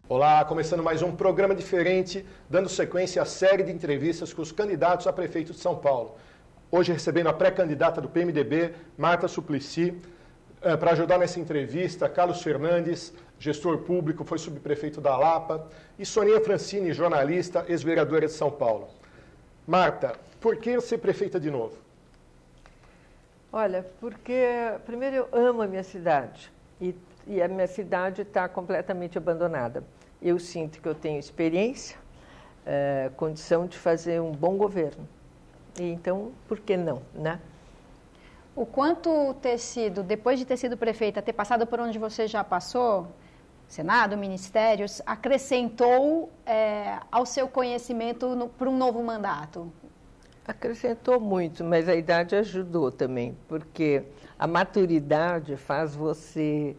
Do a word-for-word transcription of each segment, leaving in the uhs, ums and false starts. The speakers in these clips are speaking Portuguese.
Olá, começando mais um programa diferente, dando sequência à série de entrevistas com os candidatos a prefeito de São Paulo. Hoje recebendo a pré-candidata do P M D B, Marta Suplicy, eh, para ajudar nessa entrevista, Carlos Fernandes, gestor público, foi subprefeito da Lapa, e Soninha Francini, jornalista, ex-vereadora de São Paulo. Marta, por que ser prefeita de novo? Olha, porque primeiro eu amo a minha cidade e, e a minha cidade está completamente abandonada. Eu sinto que eu tenho experiência, é, condição de fazer um bom governo. E então, por que não, né? O quanto ter sido, depois de ter sido prefeita, ter passado por onde você já passou, Senado, ministérios, acrescentou é, ao seu conhecimento para um novo mandato? Acrescentou muito, mas a idade ajudou também, porque a maturidade faz você,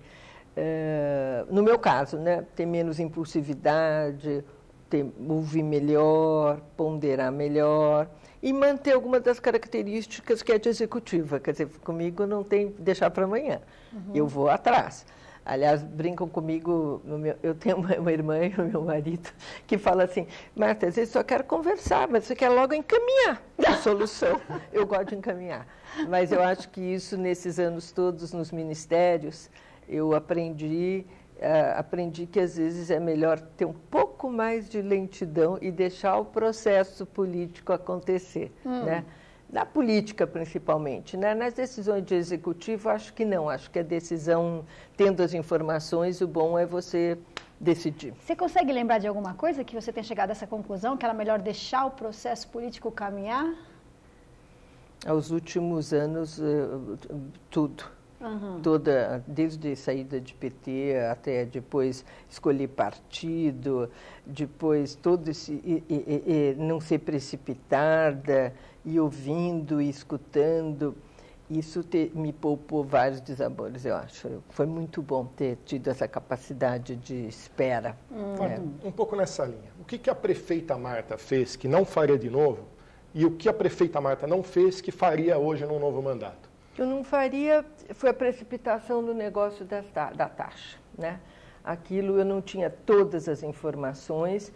é, no meu caso, né, ter menos impulsividade, ter, ouvir melhor, ponderar melhor e manter algumas das características que é de executiva. Quer dizer, comigo não tem deixar para amanhã, uhum. Eu vou atrás. Aliás, brincam comigo, eu tenho uma irmã e o meu marido que fala assim, Marta, às vezes só quero conversar, mas você quer logo encaminhar a solução. Eu gosto de encaminhar. Mas eu acho que isso, nesses anos todos nos ministérios, eu aprendi, uh, aprendi que às vezes é melhor ter um pouco mais de lentidão e deixar o processo político acontecer, hum. né? Na política, principalmente, né? Nas decisões de executivo, acho que não. Acho que a decisão, tendo as informações, o bom é você decidir. Você consegue lembrar de alguma coisa que você tenha chegado a essa conclusão, que era melhor deixar o processo político caminhar? Aos últimos anos, tudo. Uhum. Toda, desde saída de P T até depois escolher partido, depois todo esse... E, e, e, não ser precipitada... e ouvindo e escutando, isso te, me poupou vários desabores, eu acho. Foi muito bom ter tido essa capacidade de espera. Hum. É. Um pouco nessa linha. O que, que a prefeita Marta fez que não faria de novo e o que a prefeita Marta não fez que faria hoje num novo mandato? O que eu não faria foi a precipitação do negócio da, da taxa, né? Aquilo eu não tinha todas as informações,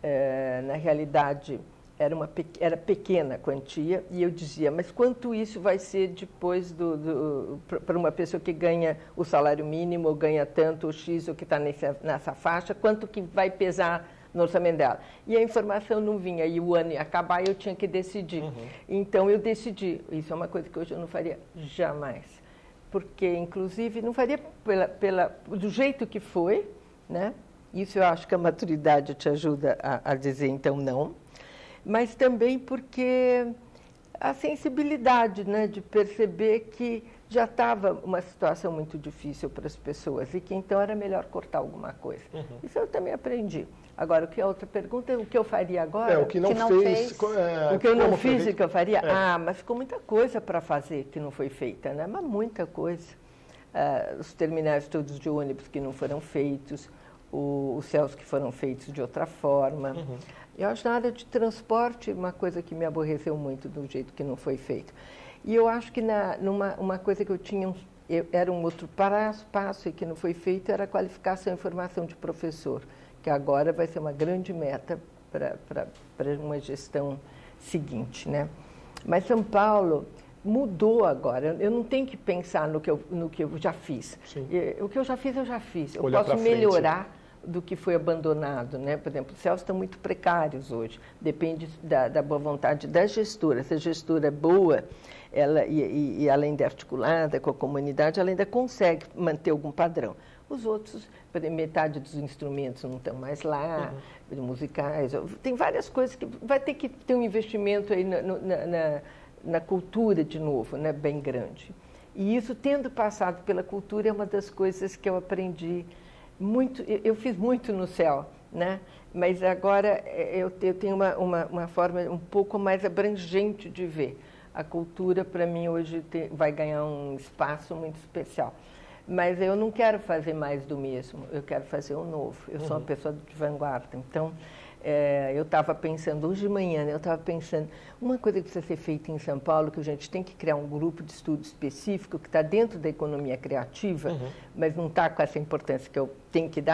é, na realidade... Era, uma, era pequena quantia, e eu dizia, mas quanto isso vai ser depois do, do, para uma pessoa que ganha o salário mínimo, ou ganha tanto, o X, ou que está nessa faixa, quanto que vai pesar no orçamento dela? E a informação não vinha, e o ano ia acabar e eu tinha que decidir. Uhum. Então, eu decidi. Isso é uma coisa que hoje eu não faria jamais. Porque, inclusive, não faria pela, pela, do jeito que foi, né? Isso eu acho que a maturidade te ajuda a, a dizer, então, não. Mas também porque a sensibilidade, né, de perceber que já estava uma situação muito difícil para as pessoas e que então era melhor cortar alguma coisa. Uhum. Isso eu também aprendi. Agora, o que é outra pergunta? O que eu faria agora? É, o que não, que não fez. fez. É, o que eu não fiz e o que eu faria? É. Ah, mas ficou muita coisa para fazer que não foi feita, né? Mas muita coisa. Ah, os terminais todos de ônibus que não foram feitos, o, os céus que foram feitos de outra forma. Uhum. Eu acho na área de transporte uma coisa que me aborreceu muito do jeito que não foi feito. E eu acho que na, numa, uma coisa que eu tinha, eu, era um outro passo, passo e que não foi feito, era a qualificação e formação de professor, que agora vai ser uma grande meta para uma gestão seguinte, né? Mas São Paulo mudou agora. Eu não tenho que pensar no que eu, no que eu já fiz. Sim. O que eu já fiz, eu já fiz. Eu Olhar posso melhorar do que foi abandonado, né? Por exemplo, os céus estão muito precários hoje, depende da, da boa vontade da gestora. Se a gestora é boa, ela, e, e, e além de articulada com a comunidade, ela ainda consegue manter algum padrão. Os outros, metade dos instrumentos não estão mais lá, uhum. musicais, tem várias coisas que vai ter que ter um investimento aí na, na, na, na cultura de novo, né? Bem grande. E isso, tendo passado pela cultura, é uma das coisas que eu aprendi muito, eu fiz muito no céu, né? Mas agora eu tenho uma, uma, uma forma um pouco mais abrangente de ver. A cultura, para mim, hoje tem, vai ganhar um espaço muito especial. Mas eu não quero fazer mais do mesmo, eu quero fazer o novo. Eu uhum. sou uma pessoa de vanguarda. Então, é, eu estava pensando, hoje de manhã, né, eu estava pensando, uma coisa que precisa ser feita em São Paulo, que a gente tem que criar um grupo de estudo específico, que está dentro da economia criativa, uhum. mas não está com essa importância que eu tenho que dar,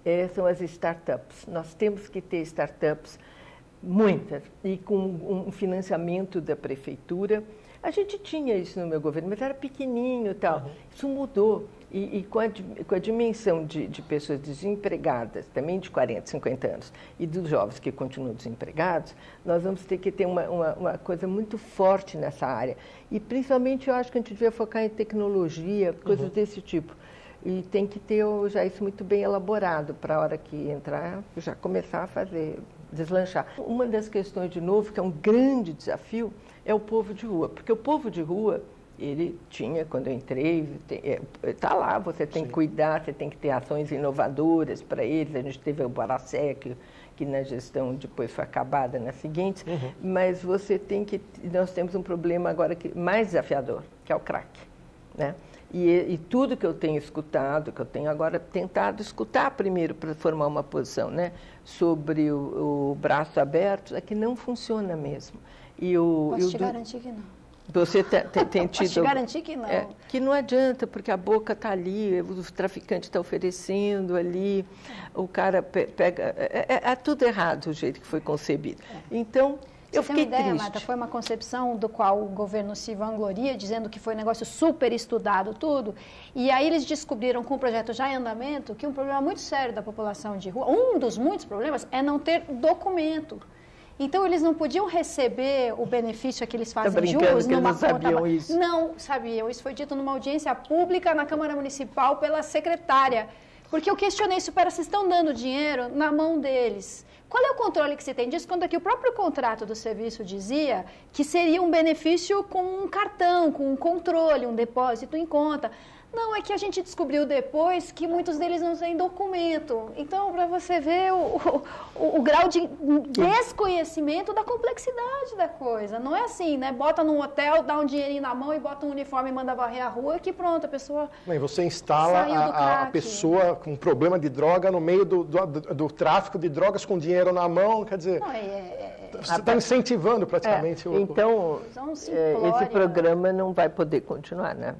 é, são as startups. Nós temos que ter startups, muitas, e com um financiamento da prefeitura. A gente tinha isso no meu governo, mas era pequenininho e tal. Uhum. Isso mudou. E, e com, a, com a dimensão de, de pessoas desempregadas, também de quarenta, cinquenta anos, e dos jovens que continuam desempregados, nós vamos ter que ter uma, uma, uma coisa muito forte nessa área. E, principalmente, eu acho que a gente devia focar em tecnologia, coisas uhum. desse tipo. E tem que ter já isso muito bem elaborado para a hora que entrar, já começar a fazer, deslanchar. Uma das questões, de novo, que é um grande desafio, é o povo de rua. Porque o povo de rua, ele tinha, quando eu entrei, está lá, você tem Sim. que cuidar, você tem que ter ações inovadoras para eles. A gente teve o Baracé, que, que na gestão depois foi acabada na seguinte, uhum. mas você tem que, nós temos um problema agora que, mais desafiador, que é o crack, né? E, e tudo que eu tenho escutado, que eu tenho agora tentado escutar primeiro para formar uma posição, né, sobre o, o braço aberto, é que não funciona mesmo. E o, Posso e te o, garantir que não. Você tem, tem, tem tido... Posso te garantir que não. É, que não adianta, porque a boca está ali, o traficante está oferecendo ali, o cara pega... É, é, é tudo errado o jeito que foi concebido. Então... Você eu fiquei tem uma ideia, triste. Marta? Foi uma concepção do qual o governo se vangloria, dizendo que foi um negócio super estudado, tudo. E aí eles descobriram, com o projeto já em andamento, que um problema muito sério da população de rua, um dos muitos problemas, é não ter documento. Então, eles não podiam receber o benefício que eles fazem de uso numa conta... Não sabiam isso. Não sabiam. Isso foi dito numa audiência pública na Câmara Municipal pela secretária. Porque eu questionei isso, pera, vocês estão dando dinheiro na mão deles. Qual é o controle que você tem disso? Quando aqui o próprio contrato do serviço dizia que seria um benefício com um cartão, com um controle, um depósito em conta. Não, é que a gente descobriu depois que muitos deles não têm documento. Então, para você ver o, o, o grau de desconhecimento da complexidade da coisa. Não é assim, né? Bota num hotel, dá um dinheirinho na mão e bota um uniforme e manda varrer a rua, que pronto, a pessoa Bem, você instala a, a pessoa com problema de droga no meio do, do, do, do tráfico de drogas com dinheiro na mão, quer dizer... Não, é, é, você está incentivando praticamente é, o... Então, é, esse programa não vai poder continuar, né?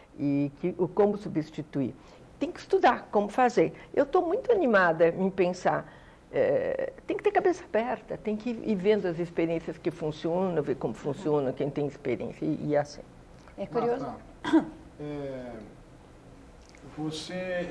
E que, como substituir. Tem que estudar como fazer. Eu estou muito animada em pensar, é, tem que ter cabeça aberta, tem que ir vendo as experiências que funcionam, ver como funciona, quem tem experiência, e, e assim. É curioso. Marta, é, você,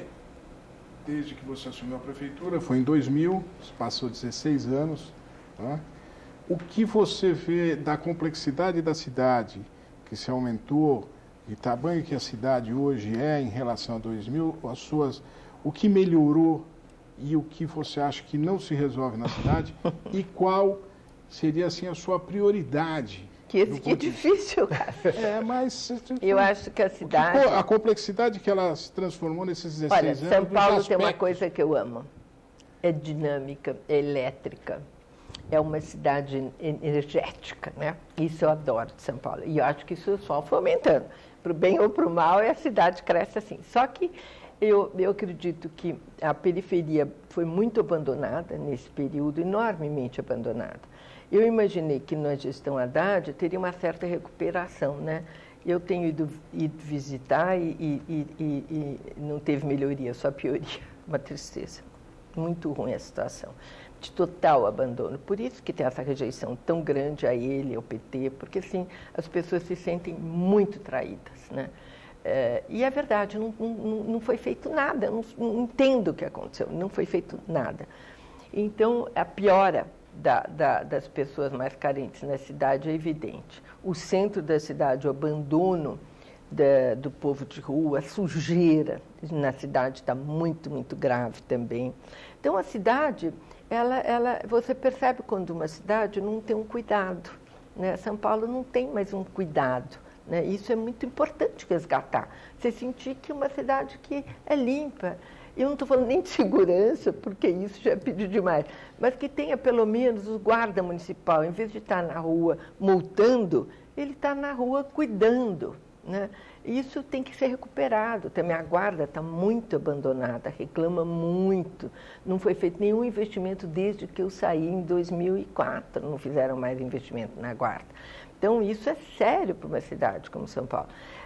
desde que você assumiu a prefeitura, foi em dois mil, passou dezesseis anos, tá? O que você vê da complexidade da cidade, que se aumentou, de tamanho que a cidade hoje é em relação a dois mil, as suas, o que melhorou e o que você acha que não se resolve na cidade e qual seria assim a sua prioridade? Que, que difícil, cara. É, mas... Eu acho que a cidade... A complexidade que ela se transformou nesses dezesseis Olha, anos... São Paulo tem uma coisa que eu amo. É dinâmica, é elétrica. É uma cidade energética, né? Isso eu adoro de São Paulo. E eu acho que isso só foi aumentando. Para o bem ou para o mal, e a cidade cresce assim. Só que eu, eu acredito que a periferia foi muito abandonada nesse período, enormemente abandonada. Eu imaginei que na gestão Haddad teria uma certa recuperação, né? Eu tenho ido, ido visitar e, e, e, e não teve melhoria, só pioria. Uma tristeza. Muito ruim a situação. De total abandono. Por isso que tem essa rejeição tão grande a ele, ao P T, porque assim, as pessoas se sentem muito traídas, né? É, e é verdade, não, não, não foi feito nada, não, não entendo o que aconteceu, não foi feito nada. Então, a piora da, da, das pessoas mais carentes na cidade é evidente. O centro da cidade, o abandono da, do povo de rua, a sujeira na cidade está muito, muito grave também. Então, a cidade... Ela, ela, você percebe quando uma cidade não tem um cuidado, né? São Paulo não tem mais um cuidado, né? Isso é muito importante resgatar. Você sentir que uma cidade que é limpa, eu não estou falando nem de segurança, porque isso já é pedir demais, mas que tenha pelo menos o guarda municipal, em vez de estar na rua multando, ele está na rua cuidando, né? Isso tem que ser recuperado. Também a guarda está muito abandonada, reclama muito. Não foi feito nenhum investimento desde que eu saí em dois mil e quatro, não fizeram mais investimento na guarda. Então, isso é sério para uma cidade como São Paulo.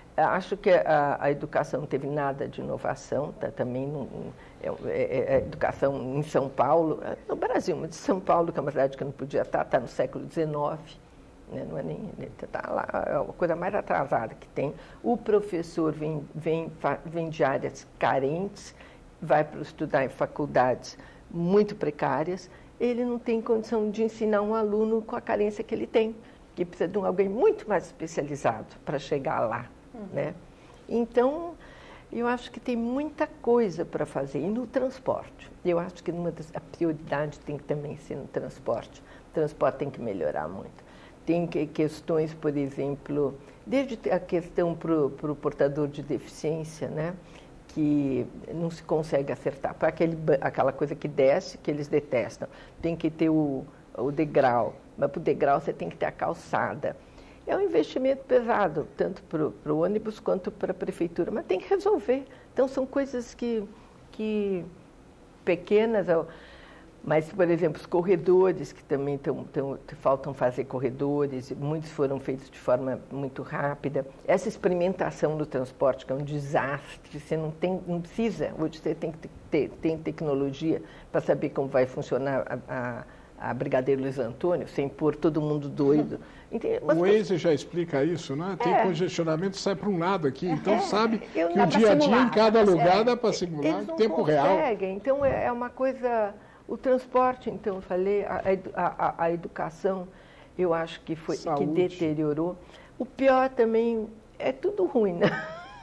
Acho que a, a educação não teve nada de inovação, tá, também não, é, é, é, a educação em São Paulo, no Brasil, mas São Paulo, que é uma cidade que não podia estar, está no século dezenove, né, não é nem, está lá, é a coisa mais atrasada que tem. O professor vem, vem, vem de áreas carentes, vai para estudar em faculdades muito precárias, ele não tem condição de ensinar um aluno com a carência que ele tem, que precisa de um, alguém muito mais especializado para chegar lá. Uhum. Né? Então, eu acho que tem muita coisa para fazer. E no transporte, eu acho que uma das, a prioridade tem que também ser no transporte. O transporte tem que melhorar muito. Tem que, questões, por exemplo, desde a questão para o portador de deficiência, né? Que não se consegue acertar. Para aquele, aquela coisa que desce, que eles detestam. Tem que ter o, o degrau, mas para o degrau você tem que ter a calçada. É um investimento pesado, tanto para o ônibus quanto para a prefeitura, mas tem que resolver. Então, são coisas que, que pequenas, mas, por exemplo, os corredores, que também tão, tão, faltam fazer corredores, muitos foram feitos de forma muito rápida. Essa experimentação do transporte, que é um desastre, você não, tem, não precisa, hoje você tem que ter tem tecnologia para saber como vai funcionar a, a, a Brigadeiro Luiz Antônio, sem pôr todo mundo doido. Mas, o Waze já explica isso, né? Tem é. congestionamento, sai para um lado aqui, então é. sabe Eu, que o dia a dia em cada lugar dá para simular em tempo real. Então é uma coisa, o transporte, então eu falei, a, a, a educação, eu acho que foi Saúde. que deteriorou. O pior também é tudo ruim, né?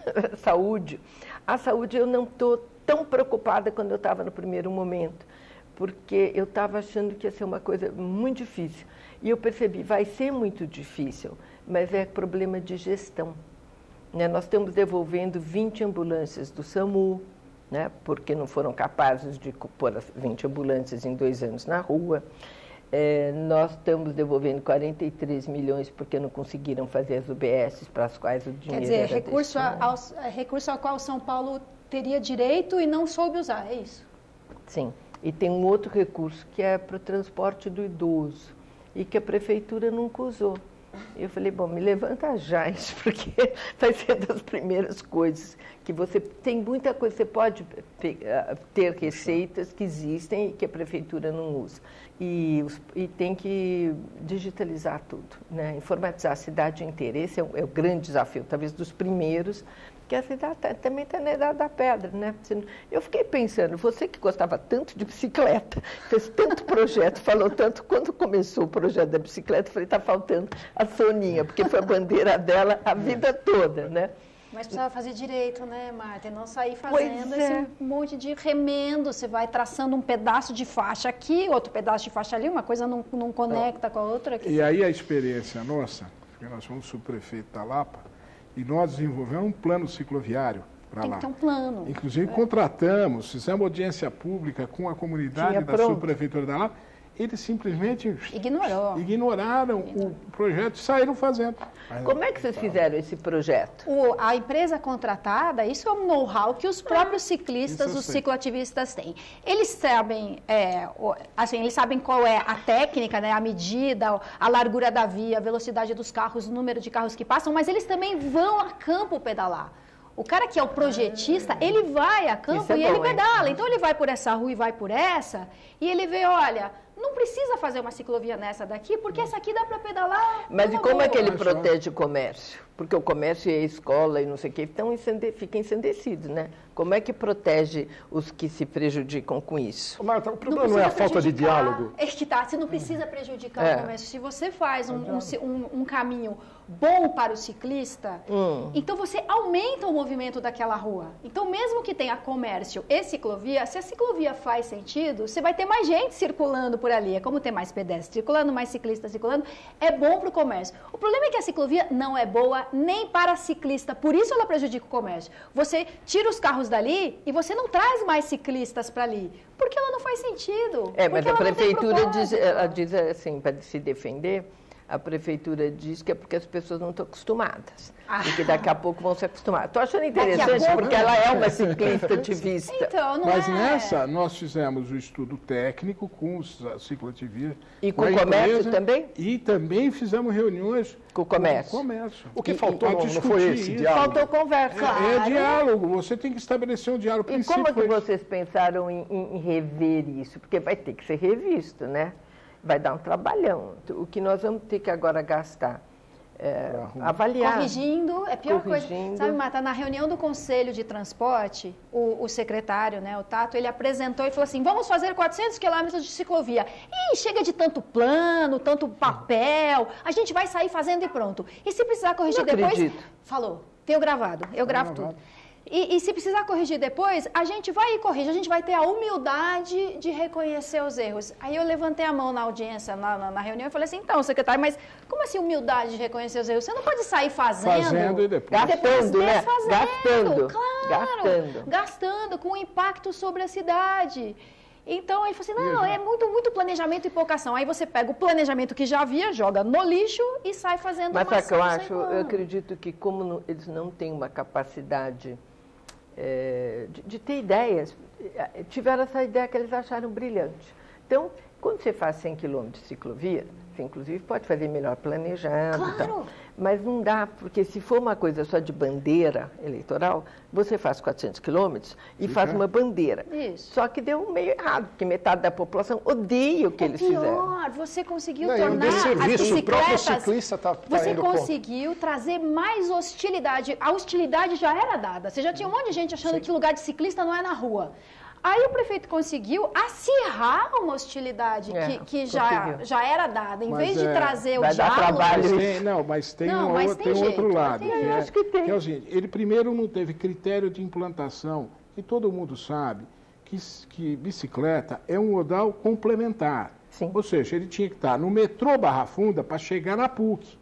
Saúde. A saúde eu não estou tão preocupada quando eu estava no primeiro momento, porque eu estava achando que ia ser uma coisa muito difícil. E eu percebi, vai ser muito difícil, mas é problema de gestão. Né? Nós estamos devolvendo vinte ambulâncias do SAMU, né? Porque não foram capazes de pôr as vinte ambulâncias em dois anos na rua. É, nós estamos devolvendo quarenta e três milhões porque não conseguiram fazer as U B S para as quais o dinheiro Quer dizer, era recurso, ao, recurso ao qual São Paulo teria direito e não soube usar, é isso? Sim. E tem um outro recurso que é para o transporte do idoso e que a prefeitura nunca usou. Eu falei, bom, me levanta já isso, porque vai ser das primeiras coisas que você... Tem muita coisa, você pode ter receitas que existem e que a prefeitura não usa. E, e tem que digitalizar tudo, né? Informatizar a cidade inteira. Esse é o, é o grande desafio, talvez dos primeiros, que a cidade tá, também está na idade da pedra, né? Eu fiquei pensando, você que gostava tanto de bicicleta, fez tanto projeto, falou tanto, quando começou o projeto da bicicleta, eu falei, está faltando a Soninha, porque foi a bandeira dela a vida toda, né? Mas precisava fazer direito, né, Marta? E não sair fazendo é. esse monte de remendo. Você vai traçando um pedaço de faixa aqui, outro pedaço de faixa ali, uma coisa não, não conecta com a outra. E aí a experiência nossa, porque nós fomos subprefeito da Lapa, e nós desenvolvemos um plano cicloviário para lá. Tem que ter um plano. Inclusive, é. contratamos, fizemos audiência pública com a comunidade Tinha da pronto. subprefeitura da Lapa. Eles simplesmente Ignorou. ignoraram Ignorou. o projeto e saíram fazendo. Como é que vocês fizeram esse projeto? O, a empresa contratada, isso é um know-how que os próprios ciclistas, os cicloativistas têm. Eles sabem, é, assim, eles sabem qual é a técnica, né, a medida, a largura da via, a velocidade dos carros, o número de carros que passam, mas eles também vão a campo pedalar. O cara que é o projetista, ele vai a campo é e bom, ele pedala. Hein? Então, ele vai por essa rua e vai por essa, e ele vê, olha, não precisa fazer uma ciclovia nessa daqui, porque essa aqui dá para pedalar. Mas e como boa. é que ele protege o comércio? Porque o comércio e a escola e não sei o quê então, ficam ensandecidos, né? Como é que protege os que se prejudicam com isso? Marta, o problema não, não é a falta de diálogo? É que tá, você não precisa prejudicar é. o comércio. Se você faz um, um, um, um caminho bom para o ciclista, hum. então você aumenta o movimento daquela rua. Então, mesmo que tenha comércio e ciclovia, se a ciclovia faz sentido, você vai ter mais gente circulando por ali. É como ter mais pedestres circulando, mais ciclistas circulando. É bom para o comércio. O problema é que a ciclovia não é boa nem para ciclista, por isso ela prejudica o comércio. Você tira os carros dali e você não traz mais ciclistas para ali, porque ela não faz sentido. É, mas a prefeitura diz, ela diz assim, para se defender, A prefeitura diz que é porque as pessoas não estão acostumadas. Ah. E que daqui a pouco vão se acostumar. Estou achando interessante pouco... porque ela é uma ciclista ativista. Então, não Mas é... nessa, nós fizemos o estudo técnico com os cicloativistas. E com, com o comércio empresa, também? E também fizemos reuniões com o comércio. Com o, comércio. O que faltou não, não foi esse isso. diálogo? Faltou conversa. É, é diálogo, você tem que estabelecer um diálogo. E como é que vocês pensaram em, em rever isso? Porque vai ter que ser revisto, né? Vai dar um trabalhão. O que nós vamos ter que agora gastar? É, avaliar. Corrigindo, é a pior Corrigindo. coisa. Sabe, Marta, na reunião do Conselho de Transporte, o, o secretário, né, o Tato, ele apresentou e falou assim, vamos fazer quatrocentos quilômetros de ciclovia. Ih, chega de tanto plano, tanto papel, a gente vai sair fazendo e pronto. E se precisar corrigir Não depois... acredito. Falou, tenho gravado, eu gravo tudo. E, e se precisar corrigir depois, a gente vai e corrige, a gente vai ter a humildade de reconhecer os erros. Aí eu levantei a mão na audiência, na, na, na reunião, e falei assim, então, secretário, mas como assim humildade de reconhecer os erros? Você não pode sair fazendo... Fazendo e depois... Gastando, né? Fazendo, Gastando. Claro, Gastando. Gastando, com impacto sobre a cidade. Então, ele falou assim, não, é muito, muito planejamento e pouca ação. Aí você pega o planejamento que já havia, joga no lixo e sai fazendo mas uma ação. Mas sabe que eu acho, acho, eu acredito que como não, eles não têm uma capacidade... É, de, de ter ideias, tiveram essa ideia que eles acharam brilhante. Então, quando você faz cem quilômetros de ciclovia, você inclusive pode fazer melhor planejado, claro. Tal, mas não dá, porque se for uma coisa só de bandeira eleitoral, você faz quatrocentos quilômetros e Fica. faz uma bandeira. Isso. Só que deu meio errado, porque metade da população odeia o que é eles pior, fizeram. Você conseguiu não, tornar serviço, as bicicletas... O próprio ciclista tá, tá você indo conseguiu por... trazer mais hostilidade. A hostilidade já era dada. Você já tinha um monte de gente achando Sim. que lugar de ciclista não é na rua. Aí o prefeito conseguiu acirrar uma hostilidade é, que, que já, já era dada. Em mas vez de é, trazer o diálogo... Mas tem, não, mas tem, não, uma, mas tem, tem outro lado. Tem, que é, acho que tem. Que é o seguinte, ele primeiro não teve critério de implantação, e todo mundo sabe que, que bicicleta é um modal complementar. Sim. Ou seja, ele tinha que estar no metrô Barra Funda para chegar na P U C.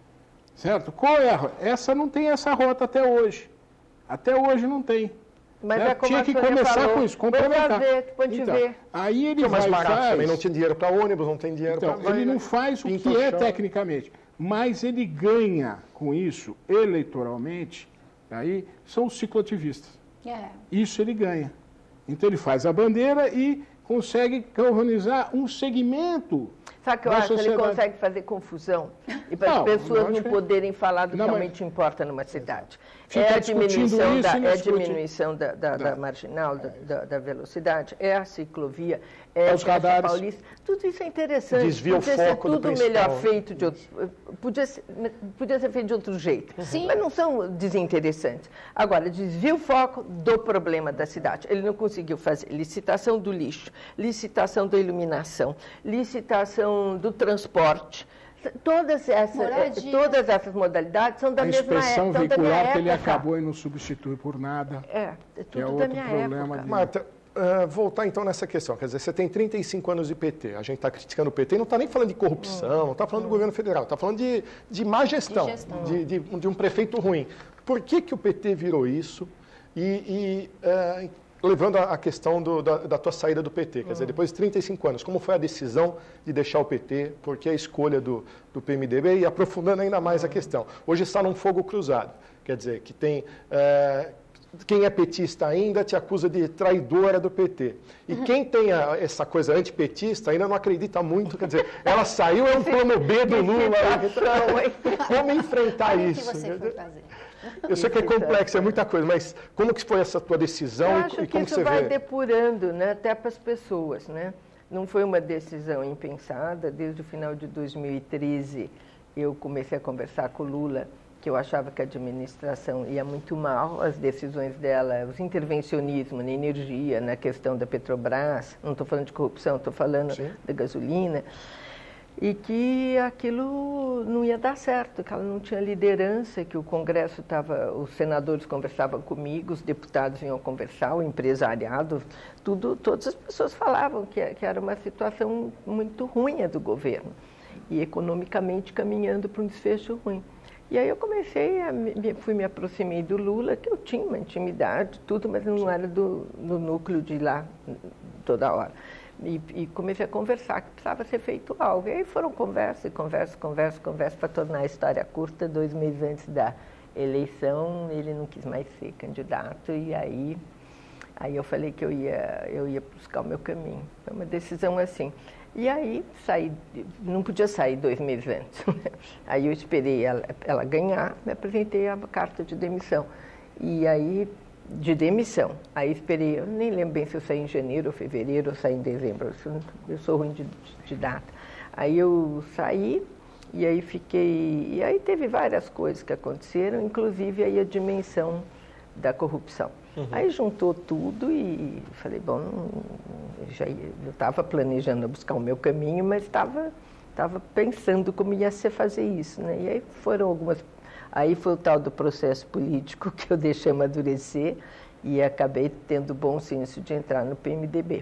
Certo? Qual é a rota? Essa não tem essa rota até hoje. Até hoje não tem. Mas é como tinha que começar falou, com isso, complementar. Fazer, pode então, ver. Aí ele não, vai mais barato faz... também, não tem dinheiro para ônibus, não tem dinheiro então, para... Ele não faz o que é tecnicamente, mas ele ganha com isso, eleitoralmente, aí são os cicloativistas. É. Isso ele ganha. Então ele faz a bandeira e consegue galvanizar um segmento. Sabe o que eu acho? Sociedade. Ele consegue fazer confusão e para as pessoas não poderem falar do que não, realmente mas... importa numa cidade. É a diminuição, da, é a diminuição da, da, da marginal, da, da, da velocidade, é a ciclovia, é os radares. Paulista. Tudo isso é interessante. Desvia podia o foco ser tudo do melhor feito de outro, podia ser, podia ser feito de outro jeito. Sim. Mas não são desinteressantes. Agora, desvia o foco do problema da cidade. Ele não conseguiu fazer licitação do lixo, licitação da iluminação, licitação do transporte. Todas essas, todas essas modalidades são da a mesma época. A inspeção veicular que ele acabou e não substitui por nada. É, é tudo é da outro minha problema época. De... Marta, uh, voltar então nessa questão. Quer dizer, você tem trinta e cinco anos de P T. A gente está criticando o P T e não está nem falando de corrupção, hum. não está falando hum. do governo federal, está falando de, de má gestão, de, gestão. De, de, de um prefeito ruim. Por que, que o P T virou isso? E... e uh, levando a questão do, da, da tua saída do P T, quer dizer, depois de trinta e cinco anos, como foi a decisão de deixar o P T, por que a escolha do, do P M D B e aprofundando ainda mais a questão. Hoje está num fogo cruzado, quer dizer, que tem... É, quem é petista ainda te acusa de traidora do P T. E uhum. quem tem a, essa coisa antipetista ainda não acredita muito, quer dizer, ela saiu, é um plano B do Lula. Como enfrentar isso? Que você foi fazer? Eu sei que é complexo, é muita coisa, mas como que foi essa tua decisão Eu e, acho e que como isso você vai vê? depurando, né, até para as pessoas, né? Não foi uma decisão impensada. Desde o final de dois mil e treze, eu comecei a conversar com o Lula, que eu achava que a administração ia muito mal, as decisões dela, os intervencionismos na energia, na questão da Petrobras, não estou falando de corrupção, estou falando Sim. da gasolina, e que aquilo não ia dar certo, que ela não tinha liderança, que o Congresso estava, os senadores conversavam comigo, os deputados vinham conversar, o empresariado, tudo, todas as pessoas falavam que, que era uma situação muito ruim a do governo, e economicamente caminhando para um desfecho ruim. E aí eu comecei, a, me, fui me aproximei do Lula, que eu tinha uma intimidade, tudo, mas não era do, do núcleo de ir lá toda hora. E, e comecei a conversar que precisava ser feito algo. E aí foram conversa, conversa, conversa, conversa, para tornar a história curta. Dois meses antes da eleição, ele não quis mais ser candidato, e aí, aí eu falei que eu ia, eu ia buscar o meu caminho. Foi uma decisão assim. E aí saí, não podia sair dois meses antes. Aí eu esperei ela, ela ganhar, me apresentei a carta de demissão. E aí, de demissão. Aí esperei, eu nem lembro bem se eu saí em janeiro ou fevereiro, ou saí em dezembro. Eu sou ruim de, de data. Aí eu saí, e aí fiquei... E aí teve várias coisas que aconteceram, inclusive aí a dimensão da corrupção. Uhum. Aí juntou tudo e falei, bom, não, já ia, eu estava planejando buscar o meu caminho, mas estava estava pensando como ia ser fazer isso, né? E aí foram algumas... Aí foi o tal do processo político que eu deixei amadurecer e acabei tendo bom senso de entrar no P M D B.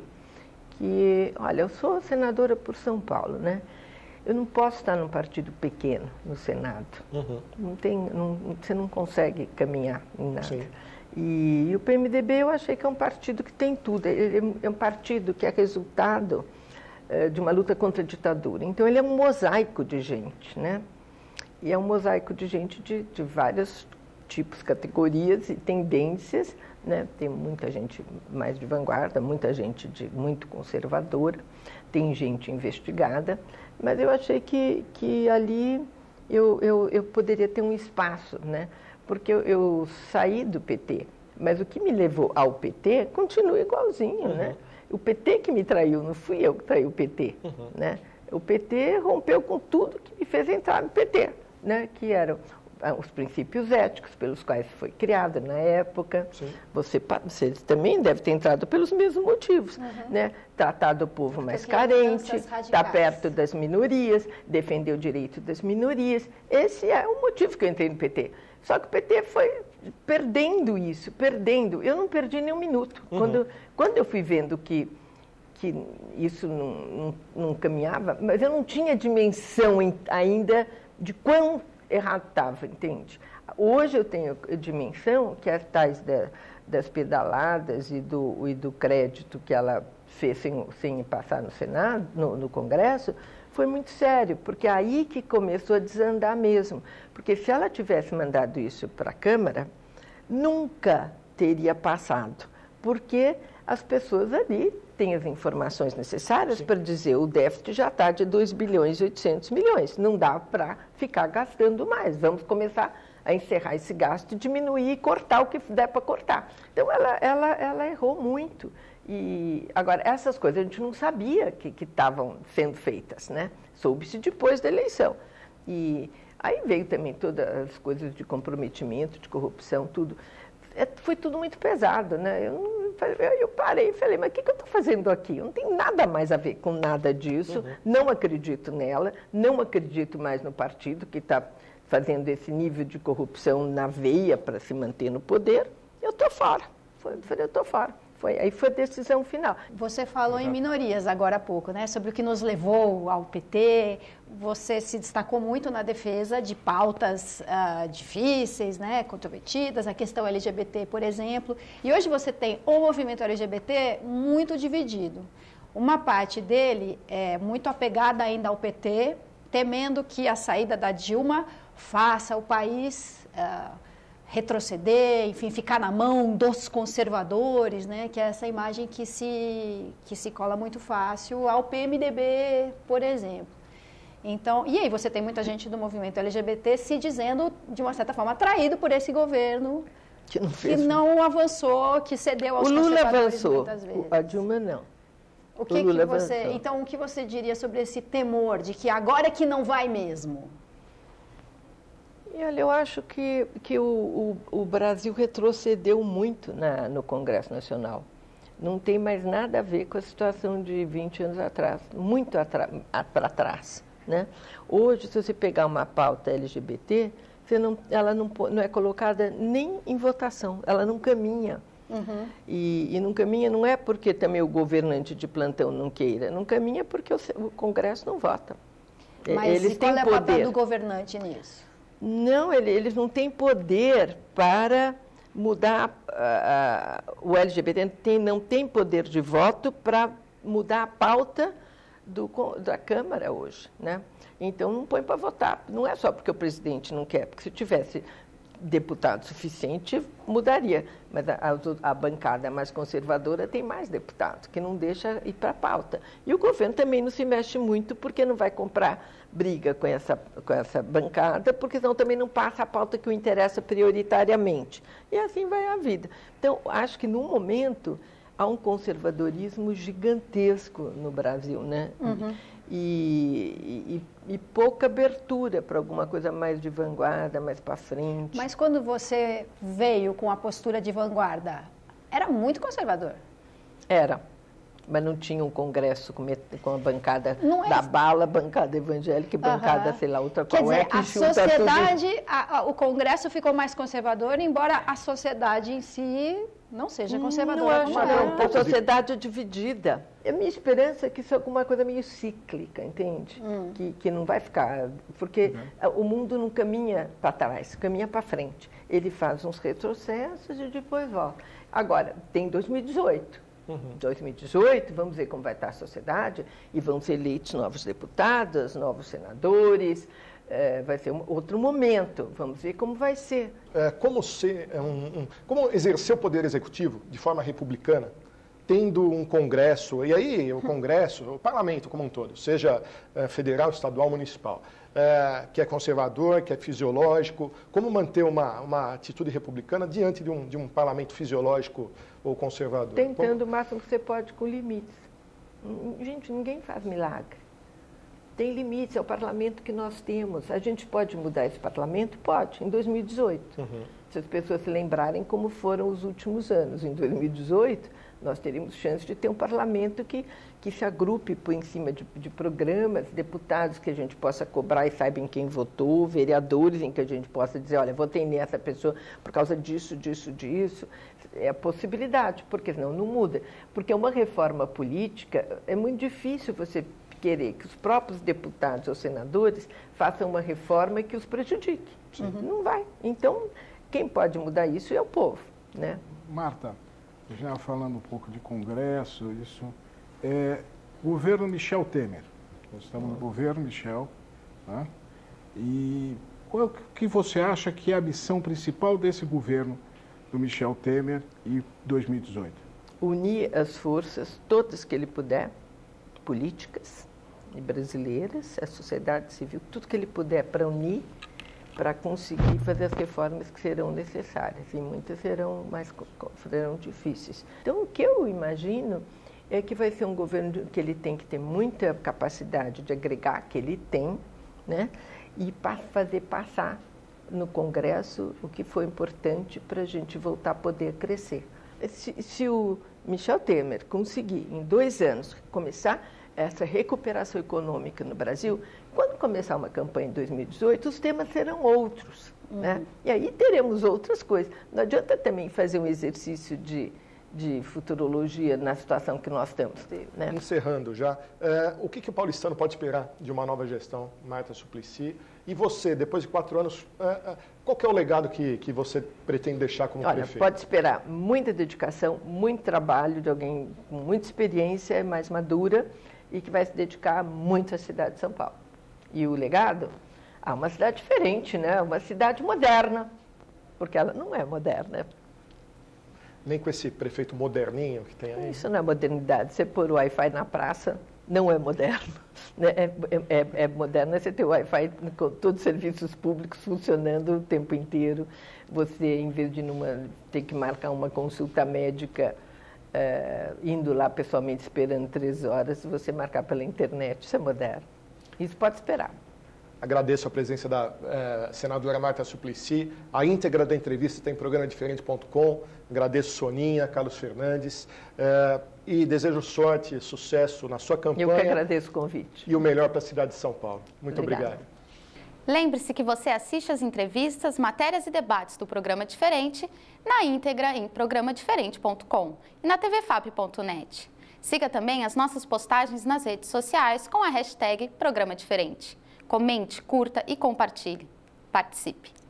Que, olha, eu sou senadora por São Paulo, né? Eu não posso estar num partido pequeno no Senado. Uhum. Não tem, não, você não consegue caminhar em nada. Sim. E, e o P M D B eu achei que é um partido que tem tudo. Ele é um partido que é resultado é, de uma luta contra a ditadura. Então ele é um mosaico de gente, né? E é um mosaico de gente de, de vários tipos, categorias e tendências, né? Tem muita gente mais de vanguarda, muita gente de, muito conservadora, tem gente investigada, mas eu achei que, que ali eu, eu, eu poderia ter um espaço, né? Porque eu, eu saí do P T, mas o que me levou ao P T continua igualzinho, uhum. né? O P T que me traiu, não fui eu que traí o P T, uhum. né? O P T rompeu com tudo que me fez entrar no P T, né? Que eram os princípios éticos pelos quais foi criada na época. Sim. Você, você também deve ter entrado pelos mesmos motivos, uhum. né? Tratar do povo Porque mais carente, estar perto das minorias, defender o direito das minorias. Esse é o motivo que eu entrei no P T. Só que o P T foi perdendo isso, perdendo. Eu não perdi nem um minuto. Uhum. Quando, quando eu fui vendo que, que isso não, não, não caminhava, mas eu não tinha dimensão ainda de quão errado estava, entende? Hoje eu tenho dimensão que as tais da, das pedaladas e do, e do crédito que ela fez sem, sem passar no Senado, no, no Congresso, foi muito sério, porque aí que começou a desandar mesmo. Porque se ela tivesse mandado isso para a Câmara, nunca teria passado, porque as pessoas ali têm as informações necessárias Sim. para dizer o déficit já está de dois bilhões e oitocentos milhões, não dá para ficar gastando mais, vamos começar a encerrar esse gasto e diminuir e cortar o que der para cortar. Então, ela, ela, ela errou muito. E, agora, essas coisas a gente não sabia que estavam sendo feitas, né? Soube-se depois da eleição. E aí veio também todas as coisas de comprometimento, de corrupção, tudo. É, foi tudo muito pesado, né? Eu, eu parei e falei, mas o que, que eu estou fazendo aqui? Eu não tenho nada mais a ver com nada disso, uhum. não acredito nela, não acredito mais no partido que está fazendo esse nível de corrupção na veia para se manter no poder. Eu estou fora. Eu falei, eu estou fora. Foi, aí foi a decisão final. Você falou Exato. Em minorias agora há pouco, né? Sobre o que nos levou ao P T. Você se destacou muito na defesa de pautas uh, difíceis, né? Controvertidas, a questão L G B T, por exemplo. E hoje você tem o movimento L G B T muito dividido. Uma parte dele é muito apegada ainda ao P T, temendo que a saída da Dilma faça o país... Uh, retroceder, enfim, ficar na mão dos conservadores, né? Que é essa imagem que se, que se cola muito fácil ao P M D B, por exemplo. Então, e aí você tem muita gente do movimento L G B T se dizendo, de uma certa forma, atraído por esse governo que não, fez, que não avançou, que cedeu aos o Lula conservadores avançou, muitas vezes. A Dilma não. O que, o Lula que você, avançou. Então, o que você diria sobre esse temor de que agora é que não vai mesmo? E olha, eu acho que, que o, o, o Brasil retrocedeu muito na, no Congresso Nacional. Não tem mais nada a ver com a situação de vinte anos atrás, muito para trás. Né? Hoje, se você pegar uma pauta L G B T, você não, ela não, não é colocada nem em votação, ela não caminha. Uhum. E, e não caminha não é porque também o governante de plantão não queira, não caminha porque o, o Congresso não vota. Mas eles e qual têm é o poder. papel do governante nisso? Não, ele, eles não têm poder para mudar uh, uh, o L G B T, tem, não tem poder de voto para mudar a pauta do, da Câmara hoje, né? Então, não põe para votar. Não é só porque o presidente não quer, porque se tivesse deputado suficiente, mudaria. Mas a, a, a bancada mais conservadora tem mais deputado, que não deixa ir para a pauta. E o governo também não se mexe muito, porque não vai comprar briga com essa, com essa bancada, porque senão também não passa a pauta que o interessa prioritariamente. E assim vai a vida. Então, acho que, no momento, há um conservadorismo gigantesco no Brasil, né? Uhum. E, e, e pouca abertura para alguma coisa mais de vanguarda, mais para frente. Mas quando você veio com a postura de vanguarda, era muito conservador? Era, mas não tinha um congresso com, com a bancada é... da bala, bancada evangélica e bancada, uhum. sei lá, outra qual. Quer dizer, é que a sociedade, tudo... a, a, o congresso ficou mais conservador, embora a sociedade em si não seja conservadora. Não, não, não. A sociedade é dividida. A minha esperança é que isso é alguma coisa meio cíclica, entende? Hum. Que, que não vai ficar... Porque uhum. o mundo não caminha para trás, caminha para frente. Ele faz uns retrocessos e depois volta. Agora, tem dois mil e dezoito. Uhum. dois mil e dezoito, vamos ver como vai estar a sociedade, e vão ser eleitos novos deputados, novos senadores... É, vai ser um outro momento, vamos ver como vai ser. É, como, ser um, um, como exercer o poder executivo de forma republicana, tendo um Congresso, e aí o Congresso, o Parlamento como um todo, seja é, federal, estadual, municipal, é, que é conservador, que é fisiológico, como manter uma, uma atitude republicana diante de um, de um Parlamento fisiológico ou conservador? Tentando como... o máximo que você pode com limites. Gente, ninguém faz milagre. Tem limites, é o parlamento que nós temos. A gente pode mudar esse parlamento? Pode, em dois mil e dezoito. Uhum. Se as pessoas se lembrarem como foram os últimos anos. Em dois mil e dezoito, nós teríamos chance de ter um parlamento que, que se agrupe por em cima de, de programas, deputados que a gente possa cobrar e saiba em quem votou, vereadores em que a gente possa dizer, olha, votei nessa pessoa por causa disso, disso, disso. É a possibilidade, porque senão não muda. Porque uma reforma política, é muito difícil você... querer que os próprios deputados ou senadores façam uma reforma que os prejudique. Uhum. Não vai. Então, quem pode mudar isso é o povo, né? Marta, já falando um pouco de Congresso, isso, é, governo Michel Temer. Nós estamos no governo Michel, né? E qual que você acha que é a missão principal desse governo do Michel Temer em dois mil e dezoito? Unir as forças, todas que ele puder, políticas e brasileiras, a sociedade civil, tudo que ele puder para unir, para conseguir fazer as reformas que serão necessárias, e muitas serão mais serão difíceis. Então, o que eu imagino é que vai ser um governo que ele tem que ter muita capacidade de agregar, que ele tem, né, e para fazer passar no Congresso o que foi importante para a gente voltar a poder crescer. Se, se o Michel Temer conseguir, em dois anos, começar essa recuperação econômica no Brasil, quando começar uma campanha em dois mil e dezoito, os temas serão outros. Uhum. Né? E aí teremos outras coisas. Não adianta também fazer um exercício de, de futurologia na situação que nós estamos. Né? Encerrando já, é, o que, que o paulistano pode esperar de uma nova gestão, Marta Suplicy? E você, depois de quatro anos, é, é, qual que é o legado que, que você pretende deixar como Olha, prefeito? Pode esperar muita dedicação, muito trabalho de alguém com muita experiência, mais madura, e que vai se dedicar muito à cidade de São Paulo. E o legado? Ah, uma cidade diferente, né? Uma cidade moderna, porque ela não é moderna. Nem com esse prefeito moderninho que tem aí? Isso não é modernidade. Você pôr o Wi-Fi na praça não é moderno. Né? É, é, é moderno você ter o Wi-Fi com todos os serviços públicos funcionando o tempo inteiro. Você, em vez de numa, ter que marcar uma consulta médica, Uh, indo lá pessoalmente esperando três horas, se você marcar pela internet, isso é moderno. Isso pode esperar. Agradeço a presença da uh, senadora Marta Suplicy. A íntegra da entrevista tem em programa diferente ponto com. Agradeço Soninha, Carlos Fernandes uh, e desejo sorte e sucesso na sua campanha. Eu que agradeço o convite. E o melhor para a cidade de São Paulo. Muito Obrigada. Obrigado. Lembre-se que você assiste as entrevistas, matérias e debates do Programa Diferente na íntegra em programa diferente ponto com e na t v fap ponto net. Siga também as nossas postagens nas redes sociais com a hashtag Programa Diferente. Comente, curta e compartilhe. Participe!